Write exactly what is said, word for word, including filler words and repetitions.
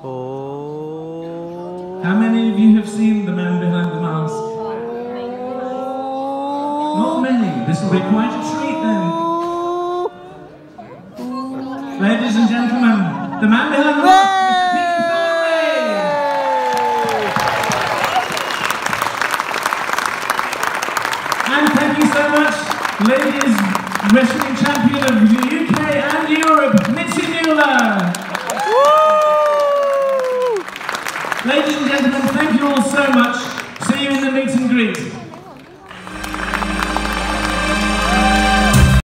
Oh. How many of you have seen The Man Behind the Mask? Not many. This will be quite a treat then. Ladies and gentlemen, The Man Behind the Mask, Mister Peter Thornley! And thank you so much, ladies wrestling champion of the U K and Europe, Mitzi Mueller!